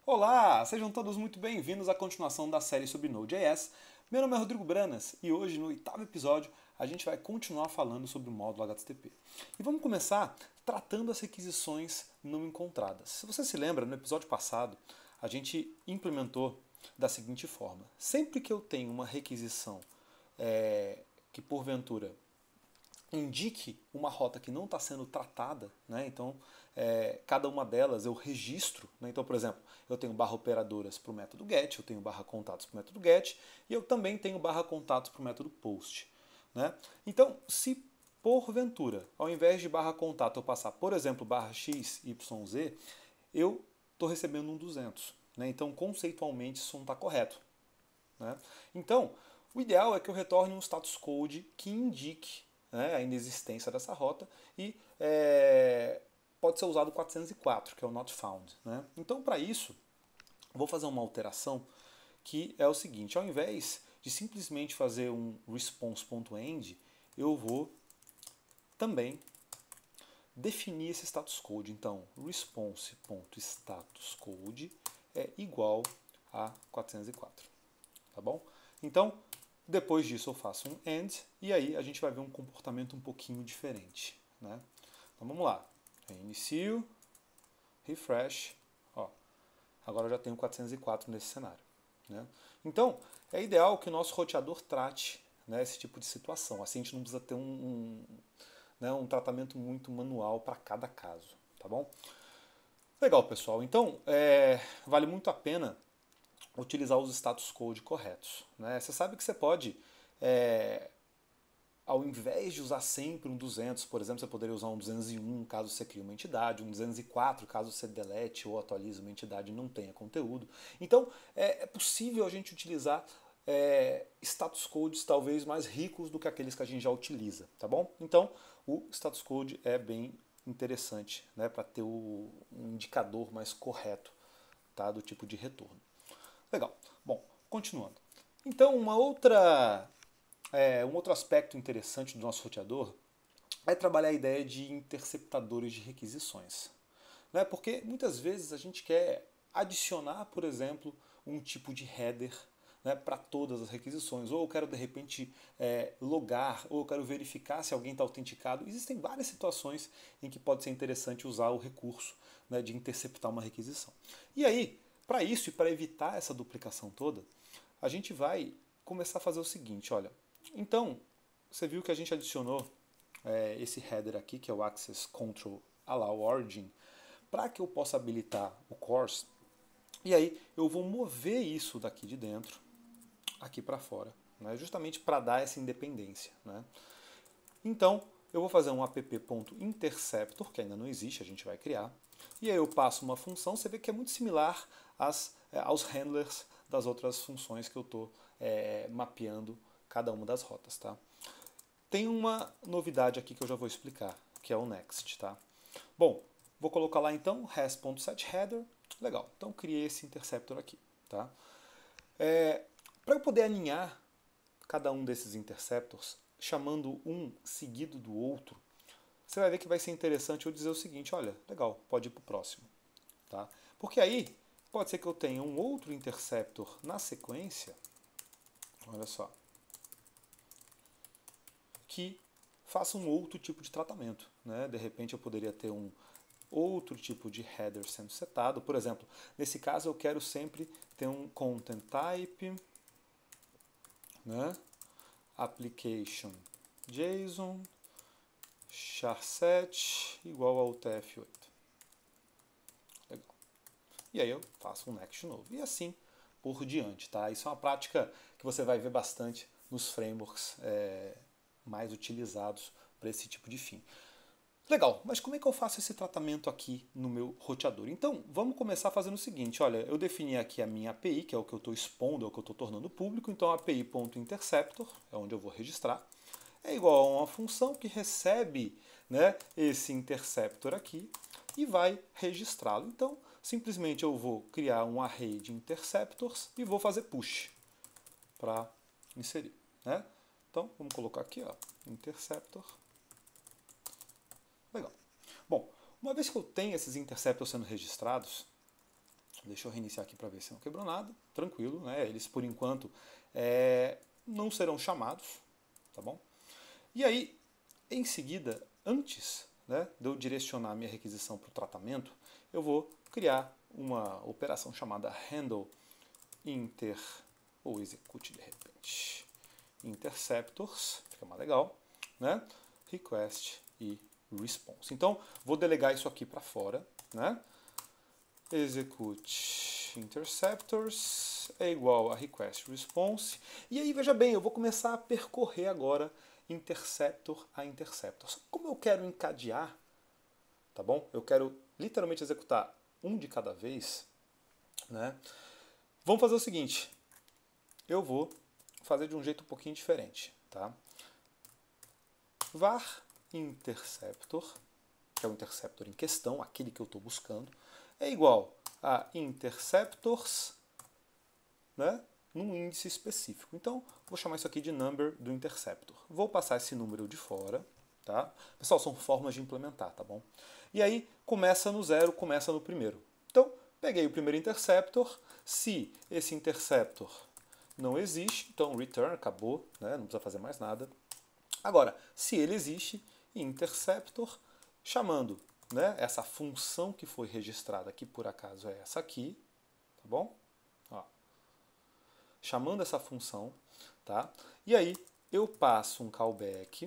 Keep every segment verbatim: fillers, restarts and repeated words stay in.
Olá, sejam todos muito bem-vindos à continuação da série sobre Node.js. Meu nome é Rodrigo Branas e hoje, no oitavo episódio, a gente vai continuar falando sobre o módulo H T T P. E vamos começar tratando as requisições não encontradas. Se você se lembra, no episódio passado, a gente implementou da seguinte forma. Sempre que eu tenho uma requisição é, que, porventura, indique uma rota que não está sendo tratada, né? Então é, cada uma delas eu registro, né? Então, por exemplo, eu tenho barra operadoras para o método get, eu tenho barra contatos para o método get e eu também tenho barra contatos para o método post, né? Então, se porventura, ao invés de barra contato eu passar, por exemplo, barra x, y, z, eu estou recebendo um duzentos, né? Então, conceitualmente, isso não está correto, né? Então, o ideal é que eu retorne um status code que indique, né, a inexistência dessa rota e é, pode ser usado o quatrocentos e quatro, que é o not found, né? Então, para isso, vou fazer uma alteração que é o seguinte: ao invés de simplesmente fazer um response.end, eu vou também definir esse status code. Então, response.statuscode é igual a quatrocentos e quatro, tá bom? Então, depois disso eu faço um end e aí a gente vai ver um comportamento um pouquinho diferente, né? Então vamos lá. Reinicio, refresh, ó. Agora eu já tenho quatrocentos e quatro nesse cenário, né? Então, é ideal que o nosso roteador trate, né, esse tipo de situação. Assim a gente não precisa ter um, um, né, um tratamento muito manual para cada caso, tá bom? Legal, pessoal. Então, é, vale muito a pena utilizar os status code corretos, né? Você sabe que você pode, é, ao invés de usar sempre um duzentos, por exemplo, você poderia usar um duzentos e um caso você crie uma entidade, um duzentos e quatro caso você delete ou atualize uma entidade e não tenha conteúdo. Então, é, é possível a gente utilizar é, status codes talvez mais ricos do que aqueles que a gente já utiliza, tá bom? Então, o status code é bem interessante, né, para ter o, um indicador mais correto, tá, do tipo de retorno. Legal. Bom, continuando. Então, uma outra, é, um outro aspecto interessante do nosso roteador é trabalhar a ideia de interceptadores de requisições, né? Porque muitas vezes a gente quer adicionar, por exemplo, um tipo de header, né, para todas as requisições, ou eu quero de repente é, logar, ou eu quero verificar se alguém está autenticado. Existem várias situações em que pode ser interessante usar o recurso, né, de interceptar uma requisição. E aí, para isso e para evitar essa duplicação toda, a gente vai começar a fazer o seguinte, olha. Então, você viu que a gente adicionou é, esse header aqui, que é o access control allow origin, para que eu possa habilitar o course. E aí eu vou mover isso daqui de dentro, aqui para fora, né, justamente para dar essa independência, né? Então, eu vou fazer um app.interceptor, que ainda não existe, a gente vai criar. E aí eu passo uma função, você vê que é muito similar às, aos handlers das outras funções que eu estou é, mapeando cada uma das rotas, tá? Tem uma novidade aqui que eu já vou explicar, que é o next, tá? Bom, vou colocar lá então res.setHeader. Legal, então criei esse interceptor aqui, tá? É, para eu poder alinhar cada um desses interceptors, chamando um seguido do outro, você vai ver que vai ser interessante eu dizer o seguinte, olha, legal, pode ir para o próximo, tá? Porque aí pode ser que eu tenha um outro interceptor na sequência, olha só, que faça um outro tipo de tratamento, né? De repente eu poderia ter um outro tipo de header sendo setado, por exemplo, nesse caso eu quero sempre ter um content type, né? Application JSON charset igual ao T F oito. Legal. E aí eu faço um next novo. E assim por diante, tá? Isso é uma prática que você vai ver bastante nos frameworks é, mais utilizados para esse tipo de fim. Legal, mas como é que eu faço esse tratamento aqui no meu roteador? Então, vamos começar fazendo o seguinte, olha, eu defini aqui a minha A P I, que é o que eu estou expondo, é o que eu estou tornando público, então a api.interceptor, é onde eu vou registrar, é igual a uma função que recebe, né, esse interceptor aqui e vai registrá-lo. Então, simplesmente eu vou criar um array de interceptors e vou fazer push para inserir, né? Então, vamos colocar aqui, ó, interceptor. Legal. Bom, uma vez que eu tenho esses interceptors sendo registrados, Deixa eu reiniciar aqui para ver se não quebrou nada. Tranquilo, né? Eles, por enquanto, é, não serão chamados, tá bom? E aí, em seguida, antes, né, de eu direcionar a minha requisição para o tratamento, eu vou criar uma operação chamada handle inter, ou execute de repente, interceptors, fica mais legal, né? Request e response. Então, vou delegar isso aqui para fora, né? Execute interceptors é igual a request response. E aí, veja bem, eu vou começar a percorrer agora interceptor a interceptor. Como eu quero encadear, tá bom? Eu quero literalmente executar um de cada vez, né? Vamos fazer o seguinte, eu vou fazer de um jeito um pouquinho diferente, tá? Var interceptor, que é o interceptor em questão, aquele que eu estou buscando, é igual a interceptors, né, num índice específico. Então, vou chamar isso aqui de number do interceptor. Vou passar esse número de fora, tá? Pessoal, são formas de implementar, tá bom? E aí, começa no zero, começa no primeiro. Então, peguei o primeiro interceptor. Se esse interceptor não existe, então return, acabou, né? Não precisa fazer mais nada. Agora, se ele existe, interceptor, chamando, né, essa função que foi registrada, que por acaso é essa aqui, tá bom? Ó. Chamando essa função, tá? E aí eu passo um callback,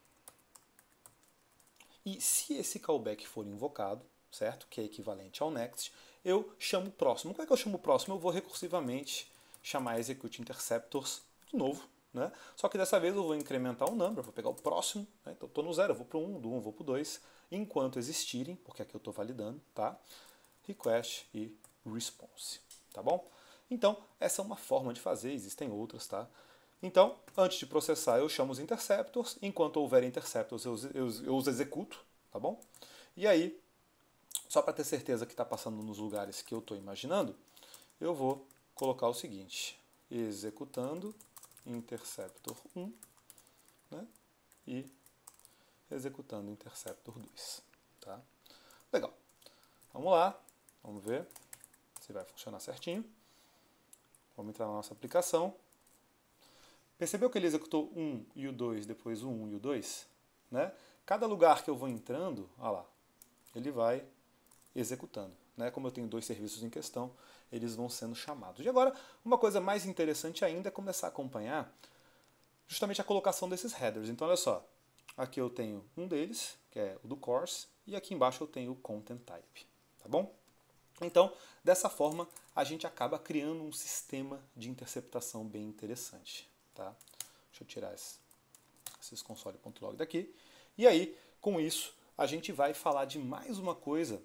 e se esse callback for invocado, certo? Que é equivalente ao next, eu chamo o próximo. Como é que eu chamo o próximo? Eu vou recursivamente chamar execute interceptors de novo, né? Só que dessa vez eu vou incrementar o number, vou pegar o próximo, né? Então eu estou no zero, eu vou para o um, do um eu vou para o dois, enquanto existirem, porque aqui eu estou validando, tá? Request e response, tá bom? Então, essa é uma forma de fazer, existem outras, tá? Então, antes de processar, eu chamo os interceptors, enquanto houver interceptors, eu, eu, eu os executo, tá bom? E aí, só para ter certeza que está passando nos lugares que eu estou imaginando, eu vou colocar o seguinte, executando interceptor um, né? E executando interceptor dois, tá? Legal. Vamos lá, vamos ver se vai funcionar certinho. Vamos entrar na nossa aplicação. Percebeu que ele executou um e o dois, depois o um e o dois? Né? Cada lugar que eu vou entrando, olha lá, ele vai executando. Né? Como eu tenho dois serviços em questão, eles vão sendo chamados. E agora, uma coisa mais interessante ainda é começar a acompanhar justamente a colocação desses headers. Então, olha só, aqui eu tenho um deles, que é o do course, e aqui embaixo eu tenho o content type. Tá bom? Então, dessa forma, a gente acaba criando um sistema de interceptação bem interessante. Tá? Deixa eu tirar esse, esses console.log daqui. E aí, com isso, a gente vai falar de mais uma coisa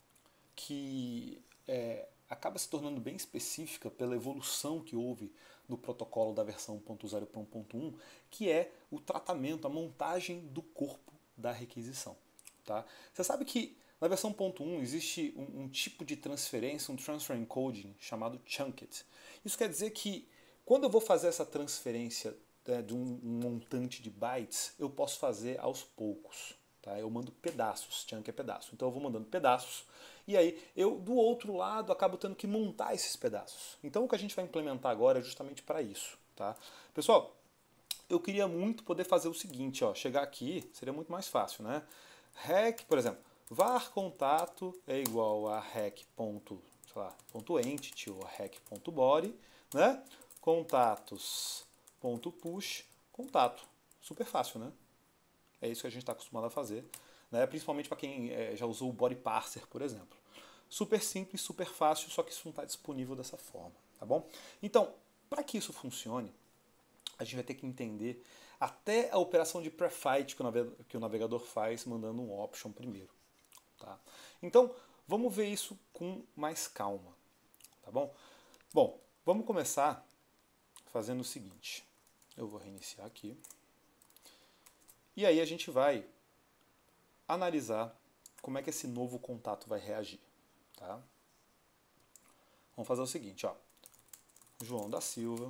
que é, acaba se tornando bem específica pela evolução que houve no protocolo da versão um ponto zero para um ponto um, que é o tratamento, a montagem do corpo da requisição. Tá? Você sabe que na versão um ponto um existe um, um tipo de transferência, um transfer encoding chamado chunket. Isso quer dizer que quando eu vou fazer essa transferência, né, de um, um montante de bytes, eu posso fazer aos poucos. Tá? Eu mando pedaços, chunk é pedaço. Então eu vou mandando pedaços e aí eu, do outro lado, acabo tendo que montar esses pedaços. Então o que a gente vai implementar agora é justamente para isso. Tá? Pessoal, eu queria muito poder fazer o seguinte, ó, chegar aqui, seria muito mais fácil, né? Rec, por exemplo, var contato é igual a rec ponto, sei lá, ponto entity ou rec.body, né? Contatos ponto push, contato. Super fácil, né? É isso que a gente está acostumado a fazer, né? Principalmente para quem é, já usou o body parser, por exemplo. Super simples, super fácil, só que isso não está disponível dessa forma, tá bom? Então, para que isso funcione, a gente vai ter que entender até a operação de pre-fight que o navegador faz mandando um option primeiro. Tá? Então, vamos ver isso com mais calma. Tá bom? Bom, vamos começar fazendo o seguinte. Eu vou reiniciar aqui. E aí a gente vai analisar como é que esse novo contato vai reagir. Tá? Vamos fazer o seguinte. Ó. João da Silva.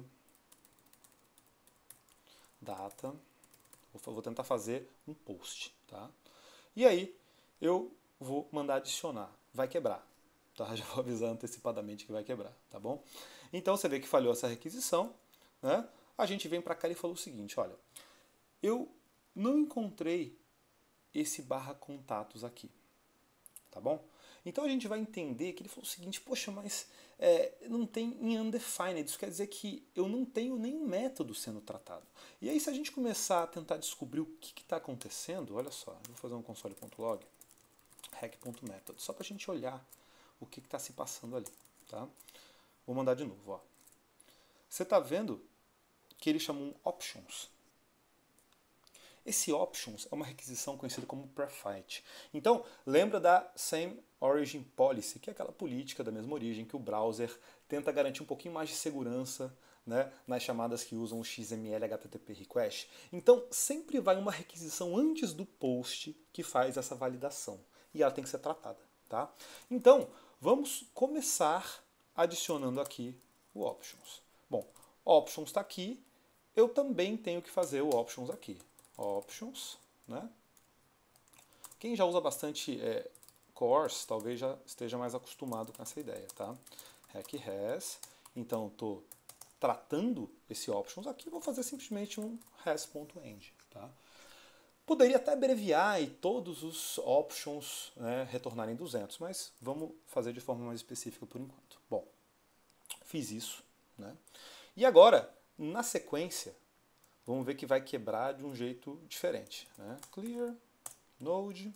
Data. Vou tentar fazer um post. Tá? E aí eu vou mandar adicionar. Vai quebrar. tá? Já vou avisar antecipadamente que vai quebrar, tá bom? Então você vê que falhou essa requisição, né? A gente vem para cá e falou o seguinte, olha, eu não encontrei esse barra contatos aqui, tá bom? Então a gente vai entender que ele falou o seguinte, poxa, mas é, não tem em undefined, isso quer dizer que eu não tenho nenhum método sendo tratado. E aí se a gente começar a tentar descobrir o que está acontecendo, olha só, eu vou fazer um console.log, hack.method, só para a gente olhar o que está se passando ali, tá? Vou mandar de novo, ó. Você está vendo que ele chamou um options. Esse options é uma requisição conhecida como prefetch. Então, lembra da same origin policy, que é aquela política da mesma origem que o browser tenta garantir um pouquinho mais de segurança, né, nas chamadas que usam o X M L H T T P request. Então, sempre vai uma requisição antes do post que faz essa validação. E ela tem que ser tratada, tá? Então, vamos começar adicionando aqui o options. Bom, options está aqui, eu também tenho que fazer o options aqui. Options, né? Quem já usa bastante é, course, talvez já esteja mais acostumado com essa ideia, tá? Hack has, então estou tratando esse options aqui, vou fazer simplesmente um has.end, tá? Poderia até abreviar e todos os options, né, retornarem duzentos, mas vamos fazer de forma mais específica por enquanto. Bom, fiz isso, né? E agora, na sequência, vamos ver que vai quebrar de um jeito diferente, né? Clear, node,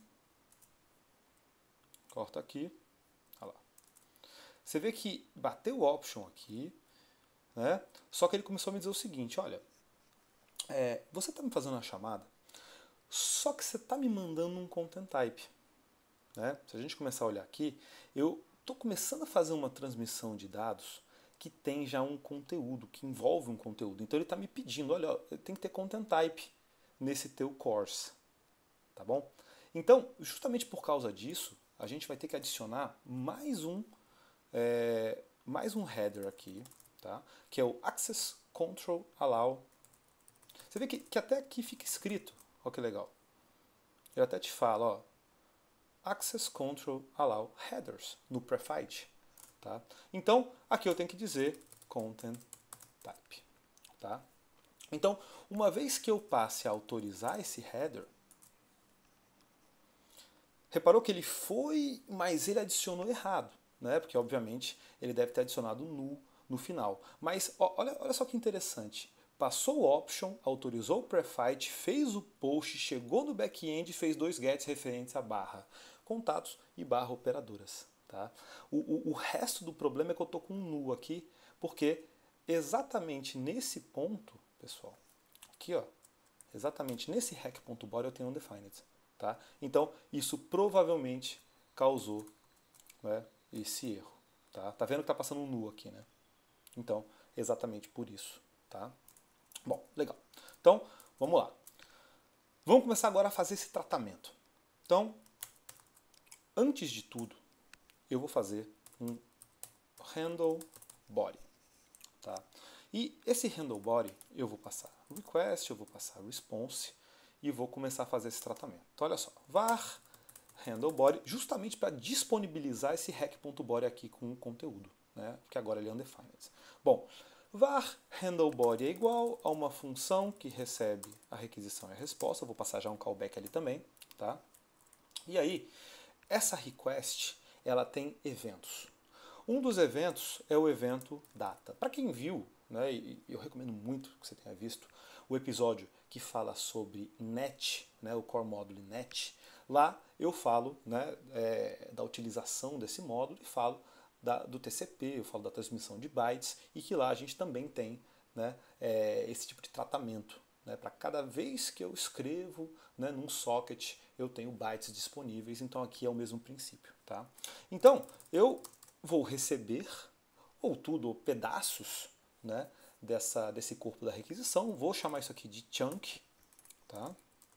corta aqui, olha lá. Você vê que bateu o option aqui, né? Só que ele começou a me dizer o seguinte, olha, é, você está me fazendo uma chamada, só que você está me mandando um content type, né? Se a gente começar a olhar aqui, eu estou começando a fazer uma transmissão de dados que tem já um conteúdo, que envolve um conteúdo. Então ele está me pedindo, olha, tem que ter content type nesse teu course, tá bom? Então, justamente por causa disso, a gente vai ter que adicionar mais um, é, mais um header aqui, tá? Que é o access control allow. Você vê que, que até aqui fica escrito, olha que legal. Ele até te fala, ó, access control allow headers no prefetch. Tá? Então, aqui eu tenho que dizer content type. Tá? Então, uma vez que eu passe a autorizar esse header, reparou que ele foi, mas ele adicionou errado, né? Porque obviamente ele deve ter adicionado null no final. Mas ó, olha, olha só que interessante. Passou o option, autorizou o prefetch, fez o post, chegou no back-end e fez dois gets referentes a barra contatos e barra operadoras. Tá? O, o, o resto do problema é que eu estou com um null aqui, porque exatamente nesse ponto, pessoal, aqui ó, exatamente nesse hack.body eu tenho undefined. Tá? Então isso provavelmente causou, né, esse erro. Tá? Tá vendo que está passando um null aqui, né? Então, exatamente por isso. Tá? Bom, legal. Então, vamos lá. Vamos começar agora a fazer esse tratamento. Então, antes de tudo, eu vou fazer um handle body, tá? E esse handle body eu vou passar request, eu vou passar response e vou começar a fazer esse tratamento. Então olha só, var handle body, justamente para disponibilizar esse hack.body aqui com o conteúdo, né? Porque agora ele é undefined. Bom, var handle body é igual a uma função que recebe a requisição e a resposta. Eu vou passar já um callback ali também, tá? E aí, essa request ela tem eventos. Um dos eventos é o evento data. Para quem viu, né, e eu recomendo muito que você tenha visto o episódio que fala sobre net, né, o core module net, lá eu falo, né, é, da utilização desse módulo e falo da, do T C P, eu falo da transmissão de bytes e que lá a gente também tem, né, é, esse tipo de tratamento. Né, para cada vez que eu escrevo, né, num socket, eu tenho bytes disponíveis, então aqui é o mesmo princípio. Tá? Então, eu vou receber, ou tudo, ou pedaços, né, dessa, desse corpo da requisição, vou chamar isso aqui de chunk, tá?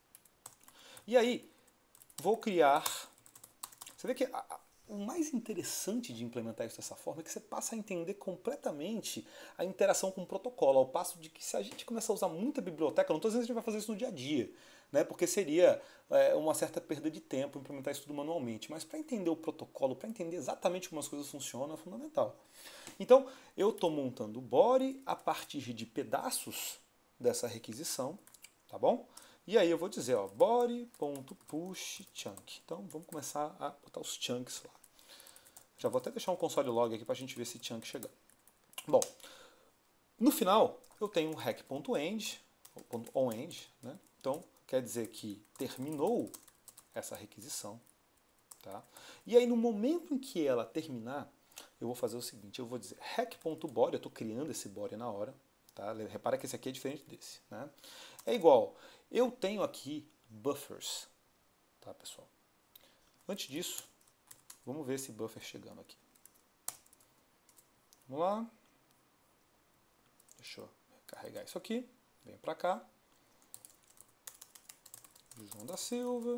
E aí, vou criar... Você vê que a, a, o mais interessante de implementar isso dessa forma é que você passa a entender completamente a interação com o protocolo, ao passo de que se a gente começar a usar muita biblioteca, não estou dizendo que a gente vai fazer isso no dia a dia, né? Porque seria é, uma certa perda de tempo implementar isso tudo manualmente. Mas para entender o protocolo, para entender exatamente como as coisas funcionam, é fundamental. Então, eu estou montando o body a partir de pedaços dessa requisição, tá bom? E aí eu vou dizer, ó, body.pushChunk. Então, vamos começar a botar os chunks lá. Já vou até deixar um console log aqui para a gente ver esse chunk chegando. Bom, no final, eu tenho um hack.end, ou onEnd, né? Então, quer dizer que terminou essa requisição, tá? E aí, no momento em que ela terminar, eu vou fazer o seguinte, eu vou dizer hack.body, eu estou criando esse body na hora, tá? Repara que esse aqui é diferente desse, né? É igual, eu tenho aqui buffers, tá, pessoal? Antes disso, vamos ver esse buffer chegando aqui. Vamos lá. Deixa eu carregar isso aqui. Vem para cá. João da Silva.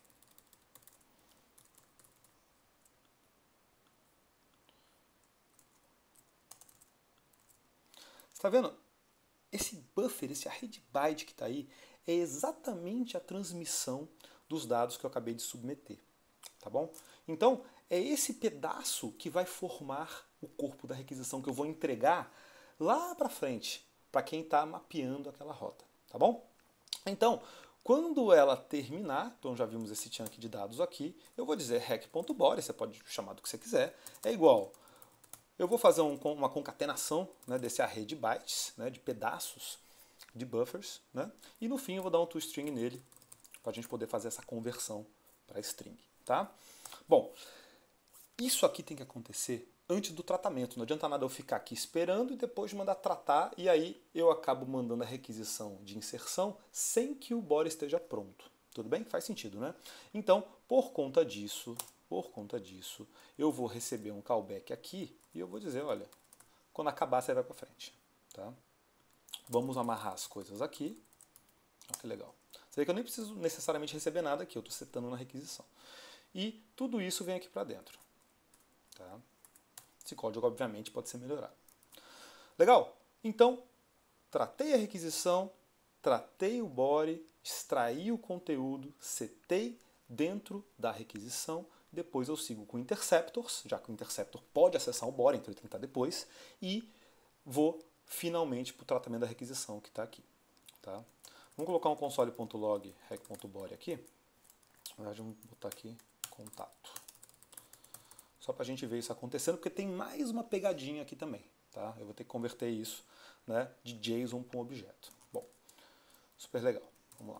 Está vendo? Esse buffer, esse array byte que está aí, é exatamente a transmissão dos dados que eu acabei de submeter. Tá bom? Então, é esse pedaço que vai formar o corpo da requisição que eu vou entregar lá para frente, para quem está mapeando aquela rota. Tá bom? Então, quando ela terminar, então já vimos esse chunk de dados aqui, eu vou dizer hack.body, você pode chamar do que você quiser, é igual. Eu vou fazer um, uma concatenação, né, desse array de bytes, né, de pedaços de buffers, né, e no fim eu vou dar um toString nele, para a gente poder fazer essa conversão para string. Tá? Bom, isso aqui tem que acontecer antes do tratamento. Não adianta nada eu ficar aqui esperando e depois mandar tratar, e aí eu acabo mandando a requisição de inserção sem que o body esteja pronto. Tudo bem? Faz sentido, né? Então, por conta disso, por conta disso, eu vou receber um callback aqui e eu vou dizer, olha, quando acabar você vai para frente. Tá? Vamos amarrar as coisas aqui. Olha que legal. Você vê que eu nem preciso necessariamente receber nada aqui, eu estou setando na requisição. E tudo isso vem aqui para dentro. Tá? Esse código, obviamente, pode ser melhorado. Legal? Então, tratei a requisição, tratei o body, extraí o conteúdo, setei dentro da requisição, depois eu sigo com interceptors, já que o interceptor pode acessar o body, então ele tem que estar depois, e vou finalmente para o tratamento da requisição que está aqui. Tá? Vamos colocar um console.log hack.body aqui. Na verdade, vamos botar aqui contato. Só para a gente ver isso acontecendo, porque tem mais uma pegadinha aqui também. Tá? Eu vou ter que converter isso, né, de JSON para um objeto. Bom, super legal. Vamos lá.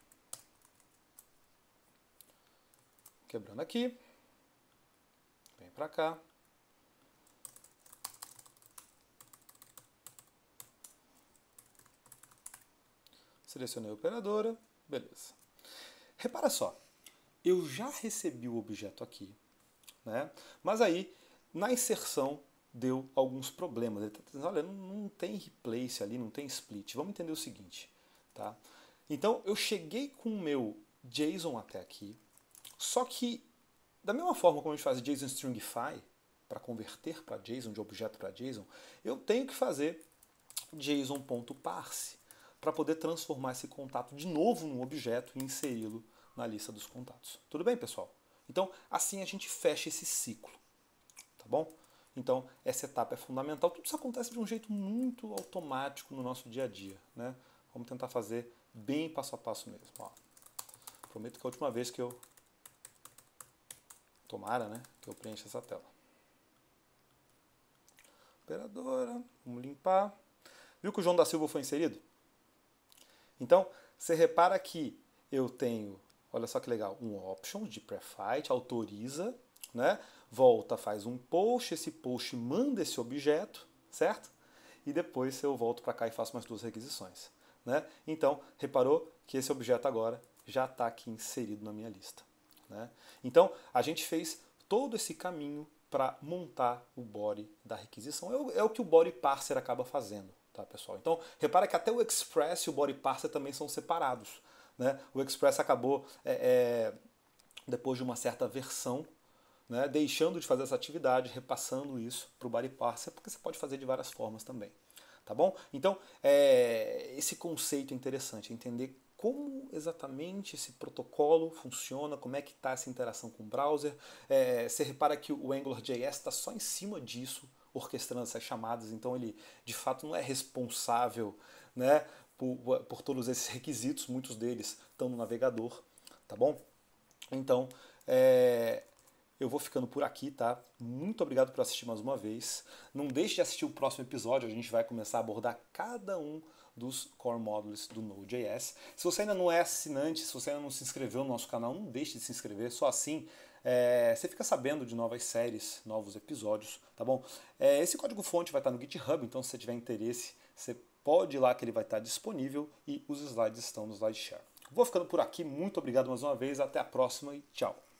Quebrando aqui. Vem para cá. Selecionei a operadora. Beleza. Repara só. Eu já recebi o objeto aqui, né? Mas aí, na inserção, deu alguns problemas. Ele está dizendo, olha, não, não tem replace ali, não tem split. Vamos entender o seguinte. Tá? Então, eu cheguei com o meu JSON até aqui, só que, da mesma forma como a gente faz JSON Stringify, para converter para JSON, de objeto para JSON, eu tenho que fazer JSON.parse para poder transformar esse contato de novo num objeto e inseri-lo na lista dos contatos. Tudo bem, pessoal? Então, assim a gente fecha esse ciclo. Tá bom? Então, essa etapa é fundamental. Tudo isso acontece de um jeito muito automático no nosso dia a dia. Né? Vamos tentar fazer bem passo a passo mesmo. Ó, prometo que é a última vez que eu... Tomara, né? Que eu preencha essa tela. Operadora. Vamos limpar. Viu que o João da Silva foi inserido? Então, você repara que eu tenho... Olha só que legal, um option de preflight, autoriza, né? Volta, faz um post, esse post manda esse objeto, certo? E depois eu volto para cá e faço mais duas requisições. Né? Então, reparou que esse objeto agora já está aqui inserido na minha lista. Né? Então, a gente fez todo esse caminho para montar o body da requisição. É o, é o que o body parser acaba fazendo, tá, pessoal? Então, repara que até o express e o body parser também são separados. Né? O Express acabou, é, é, depois de uma certa versão, né, deixando de fazer essa atividade, repassando isso para o body parser, porque você pode fazer de várias formas também. Tá bom? Então, é, esse conceito é interessante, entender como exatamente esse protocolo funciona, como é que está essa interação com o browser. É, você repara que o AngularJS está só em cima disso, orquestrando essas chamadas, então ele de fato não é responsável, né, por, por todos esses requisitos, muitos deles estão no navegador, tá bom? Então, é, eu vou ficando por aqui, tá? Muito obrigado por assistir mais uma vez. Não deixe de assistir o próximo episódio, a gente vai começar a abordar cada um dos core modules do Node.js. Se você ainda não é assinante, se você ainda não se inscreveu no nosso canal, não deixe de se inscrever, só assim é, você fica sabendo de novas séries, novos episódios, tá bom? É, esse código-fonte vai estar no GitHub, então se você tiver interesse, você pode ir lá que ele vai estar disponível e os slides estão no SlideShare. Vou ficando por aqui, muito obrigado mais uma vez, até a próxima e tchau!